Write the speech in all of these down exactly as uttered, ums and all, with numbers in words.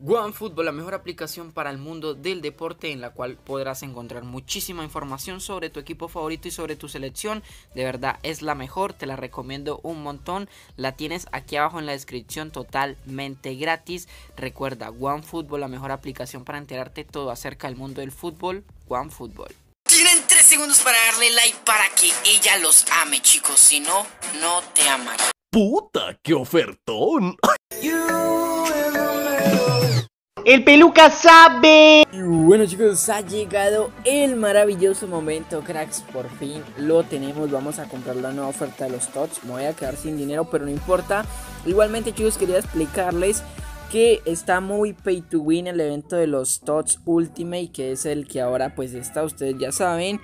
OneFootball, la mejor aplicación para el mundo del deporte, en la cual podrás encontrar muchísima información sobre tu equipo favorito y sobre tu selección. De verdad es la mejor, te la recomiendo un montón. La tienes aquí abajo en la descripción, totalmente gratis. Recuerda, OneFootball, la mejor aplicación para enterarte todo acerca del mundo del fútbol. OneFootball. Tienen tres segundos para darle like para que ella los ame, chicos. Si no, no te amará. ¡Puta, qué ofertón! ¡El peluca sabe! Y bueno, chicos, ha llegado el maravilloso momento, cracks. Por fin lo tenemos. Vamos a comprar la nueva oferta de los T O T S. Me voy a quedar sin dinero, pero no importa. Igualmente, chicos, quería explicarles que está muy pay to win el evento de los T O T S Ultimate, que es el que ahora pues está, ustedes ya saben.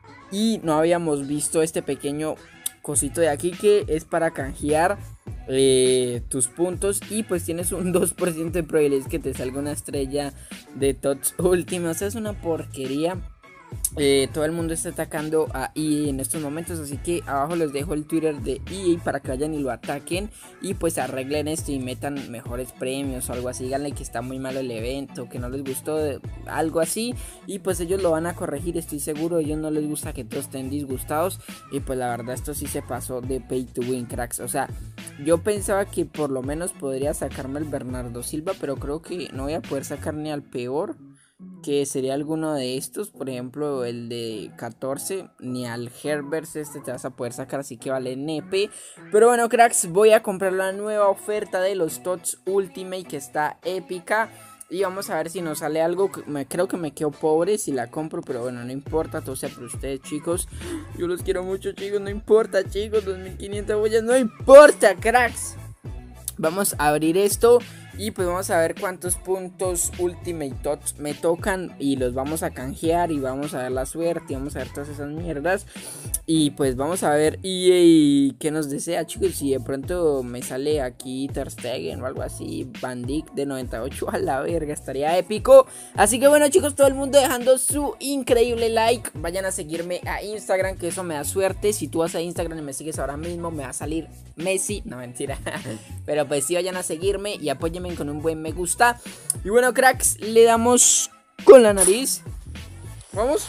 Y no habíamos visto este pequeño cosito de aquí que es para canjear eh, tus puntos, y pues tienes un dos por ciento de probabilidades que te salga una estrella de T O T S Ultimate. O sea, es una porquería. Eh, todo el mundo está atacando a E A en estos momentos, así que abajo les dejo el Twitter de E A para que vayan y lo ataquen y pues arreglen esto y metan mejores premios o algo así. Díganle que está muy malo el evento, que no les gustó, algo así, y pues ellos lo van a corregir, estoy seguro. A ellos no les gusta que todos estén disgustados, y pues la verdad esto sí se pasó de pay to win, cracks. O sea, yo pensaba que por lo menos podría sacarme el Bernardo Silva, pero creo que no voy a poder sacar ni al peor, que sería alguno de estos, por ejemplo el de catorce, ni al Herbert este te vas a poder sacar, así que vale N P. Pero bueno, cracks, voy a comprar la nueva oferta de los T O T S Ultimate, que está épica, y vamos a ver si nos sale algo. Me, creo que me quedo pobre si la compro, pero bueno, no importa, todo sea por ustedes, chicos. Yo los quiero mucho, chicos, no importa, chicos, dos mil quinientas boyas, no importa, cracks. Vamos a abrir esto y pues vamos a ver cuántos puntos Ultimate T O T S me tocan, y los vamos a canjear y vamos a ver la suerte y vamos a ver todas esas mierdas. Y pues vamos a ver E A qué nos desea, chicos. Si de pronto me sale aquí Ter Stegen o algo así, Van Dijk de noventa y ocho, a la verga, estaría épico. Así que bueno, chicos, todo el mundo dejando su increíble like. Vayan a seguirme a Instagram, que eso me da suerte. Si tú vas a Instagram y me sigues ahora mismo, me va a salir Messi, no, mentira. Pero pues sí, vayan a seguirme y apóyenme con un buen me gusta. Y bueno, cracks, le damos con la nariz. Vamos.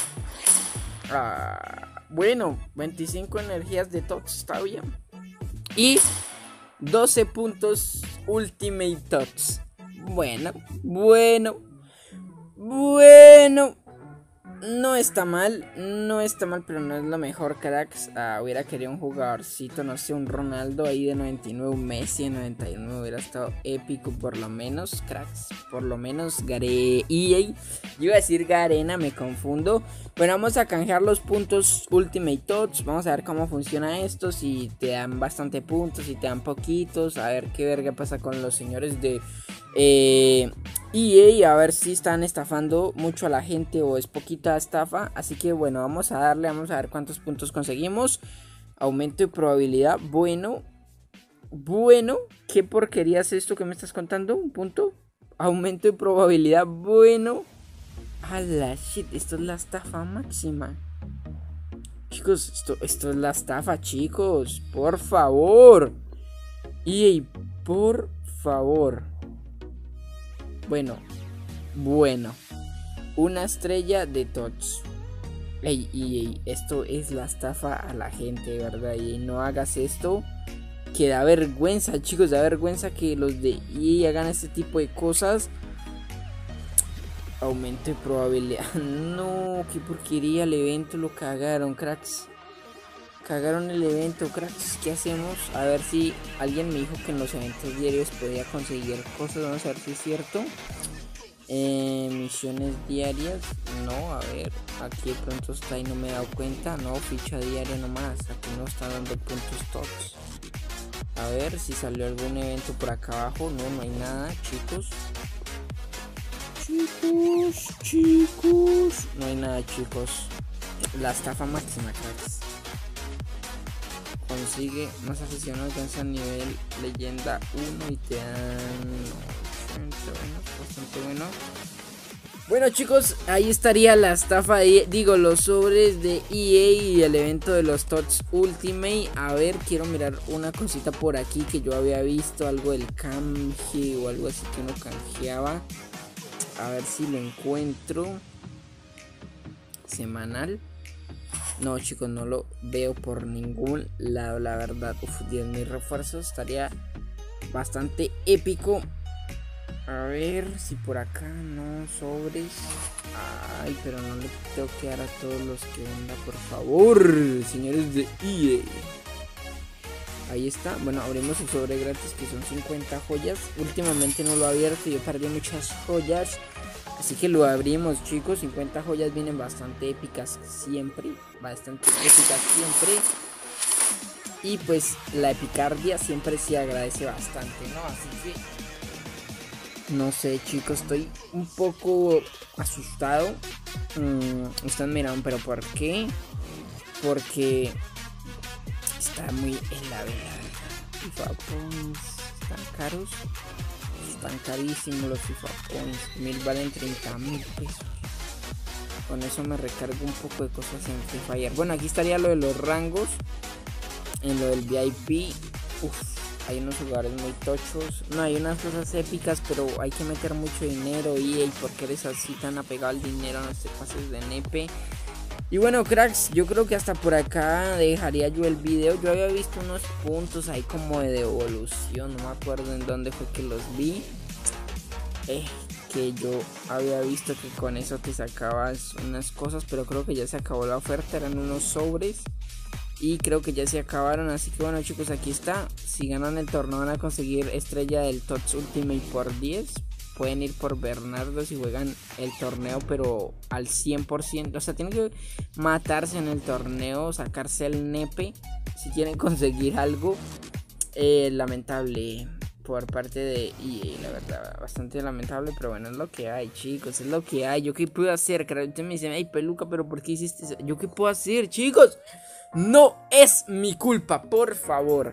Ah, bueno, veinticinco energías de T O T S, está bien. Y doce puntos Ultimate T O T S. Bueno, bueno, bueno. No está mal, no está mal, pero no es lo mejor, cracks. Ah, hubiera querido un jugadorcito, no sé, un Ronaldo ahí de noventa y nueve, un Messi de noventa y nueve, hubiera estado épico por lo menos, cracks. Por lo menos Gare... E A, yo iba a decir Garena, me confundo. Bueno, vamos a canjear los puntos Ultimate T O T S. Vamos a ver cómo funciona esto, si te dan bastante puntos, si te dan poquitos. A ver qué verga pasa con los señores de eh, E A, a ver si están estafando mucho a la gente o es poquita estafa. Así que bueno, vamos a darle, vamos a ver cuántos puntos conseguimos. Aumento de probabilidad, bueno. Bueno, ¿qué porquería es esto que me estás contando? ¿Un punto? Aumento de probabilidad, bueno. A la shit, esto es la estafa máxima. Chicos, esto, esto es la estafa, chicos. Por favor. E A, por favor. Bueno, bueno. Una estrella de T O T S. Ey, ey, esto es la estafa a la gente, ¿verdad? Y no hagas esto, que da vergüenza, chicos, da vergüenza que los de E A hagan este tipo de cosas. Aumento de probabilidad. No, qué porquería el evento, lo cagaron, cracks. Cagaron el evento, cracks. ¿Qué hacemos? A ver si alguien me dijo que en los eventos diarios podía conseguir cosas. Vamos a ver si es cierto. Eh, misiones diarias. No, a ver. Aquí de pronto está y no me he dado cuenta. No, ficha diaria nomás. Aquí no está dando puntos T O T S. A ver si salió algún evento por acá abajo. No, no hay nada, chicos. Chicos, chicos. No hay nada, chicos. La estafa máxima, cracks. Consigue más aficionados, alcanza nivel leyenda uno y te dan ochenta, bueno, bastante bueno. Bueno chicos, ahí estaría la estafa de, digo, los sobres de E A y el evento de los Tots Ultimate. A ver, quiero mirar una cosita por aquí que yo había visto, algo del canje o algo así que uno canjeaba. A ver si lo encuentro. Semanal. No chicos, no lo veo por ningún lado, la verdad. Uf, diez mil refuerzos, estaría bastante épico. A ver si por acá no, sobres. Ay, pero no le tengo que dar a todos los que venda, por favor, señores de E A. Ahí está. Bueno, abrimos el sobre gratis que son cincuenta joyas. Últimamente no lo he abierto, yo perdí muchas joyas, así que lo abrimos chicos. cincuenta joyas vienen bastante épicas siempre. Bastante épicas siempre. Y pues la epicardia siempre se agradece bastante, ¿no? Así que no sé chicos, estoy un poco asustado. mm, Ustedes miran, pero ¿por qué? Porque está muy en la vela. FIFA Points están caros. Están carísimos los FIFA Points. Mil valen treinta mil pesos. Con eso me recargo un poco de cosas en Free Fire. Bueno, aquí estaría lo de los rangos. En lo del V I P. Uff. Hay unos jugadores muy tochos. No, hay unas cosas épicas, pero hay que meter mucho dinero. Y E A, ¿por qué eres así tan apegado al dinero? No te pases de nepe. Y bueno, cracks, yo creo que hasta por acá dejaría yo el video. Yo había visto unos puntos ahí como de devolución. No me acuerdo en dónde fue que los vi. Eh, que yo había visto que con eso te sacabas unas cosas, pero creo que ya se acabó la oferta. Eran unos sobres. Y creo que ya se acabaron, así que bueno chicos, aquí está. Si ganan el torneo van a conseguir estrella del Tots Ultimate por diez. Pueden ir por Bernardo si juegan el torneo, pero al cien por ciento. O sea, tienen que matarse en el torneo, sacarse el nepe si quieren conseguir algo. eh, Lamentable por parte de E A, la verdad, bastante lamentable, pero bueno, es lo que hay chicos, es lo que hay. ¿Yo qué puedo hacer? Claro, ustedes me dicen, ay peluca, pero ¿por qué hiciste eso? ¿Yo qué puedo hacer chicos? No es mi culpa, por favor.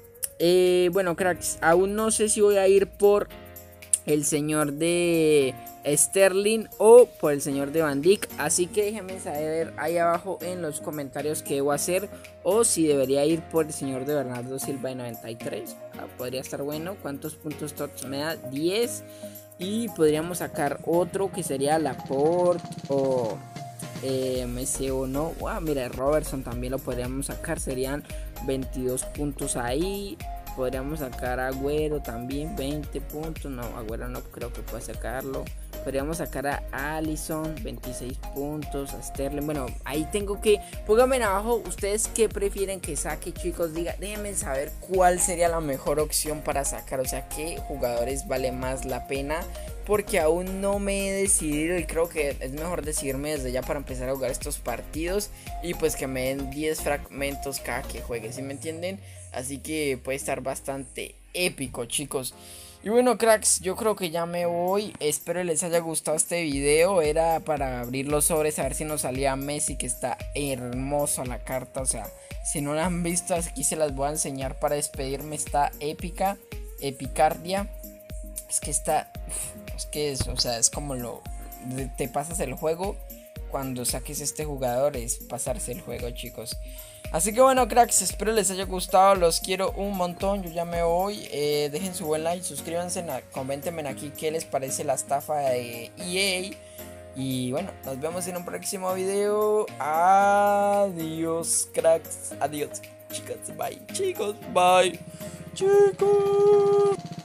eh, Bueno cracks, aún no sé si voy a ir por el señor de Sterling o por el señor de Van Dijk. Así que déjenme saber ahí abajo en los comentarios qué debo hacer. O si debería ir por el señor de Bernardo Silva de noventa y tres. ah, Podría estar bueno. ¿Cuántos puntos Tots me da? diez. Y podríamos sacar otro que sería Laporte o eh, Messi o no. Wow, mira, Robertson también lo podríamos sacar. Serían veintidós puntos ahí. Podríamos sacar a Agüero también, veinte puntos. No, Agüero no creo que pueda sacarlo. Podríamos sacar a Alisson, veintiséis puntos. A Sterling. Bueno, ahí tengo que... Pónganme abajo ustedes qué prefieren que saque, chicos. Diga, déjenme saber cuál sería la mejor opción para sacar. O sea, qué jugadores vale más la pena. Porque aún no me he decidido y creo que es mejor decidirme desde ya para empezar a jugar estos partidos. Y pues que me den diez fragmentos cada que juegue, ¿sí me entienden? Así que puede estar bastante épico chicos. Y bueno cracks, yo creo que ya me voy. Espero les haya gustado este video. Era para abrir los sobres, a ver si nos salía Messi, que está hermoso la carta. O sea, si no la han visto, aquí se las voy a enseñar para despedirme. Está épica, epicardia. Es que está... Es que es, o sea, es como lo... Te pasas el juego. Cuando saques este jugador es pasarse el juego chicos. Así que bueno cracks, espero les haya gustado, los quiero un montón, yo ya me voy. eh, Dejen su buen like, suscríbanse, coméntenme aquí qué les parece la estafa de E A. Y bueno, nos vemos en un próximo video. Adiós cracks, adiós chicas, bye chicos, bye chicos.